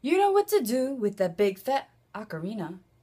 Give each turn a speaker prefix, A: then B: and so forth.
A: You know what to do with that big fat ocarina.